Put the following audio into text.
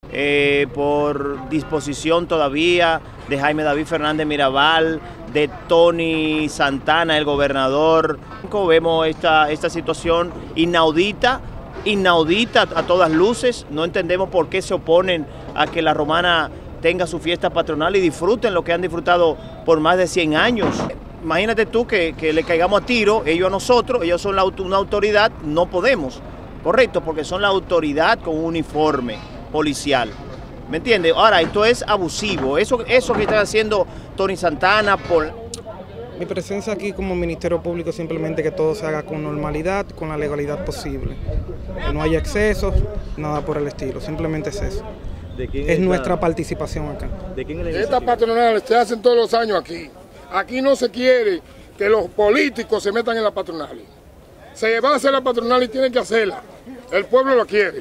por disposición todavía de Jaime David Fernández Mirabal, de Tony Santana, el gobernador. Vemos esta situación inaudita a todas luces. No entendemos por qué se oponen a que la Romana tenga su fiesta patronal y disfruten lo que han disfrutado por más de 100 años. Imagínate tú que le caigamos a tiro, ellos a nosotros, ellos son una autoridad, no podemos, correcto, porque son la autoridad con un uniforme policial. ¿Me entiendes? Ahora, esto es abusivo, eso que está haciendo Tony Santana por... Mi presencia aquí como Ministerio Público simplemente que todo se haga con normalidad, con la legalidad posible. Que no haya excesos, nada por el estilo, simplemente es eso. Es nuestra participación acá. Estas patronales se hacen todos los años aquí. Aquí no se quiere que los políticos se metan en la patronal. Se va a hacer la patronal y tienen que hacerla. El pueblo lo quiere.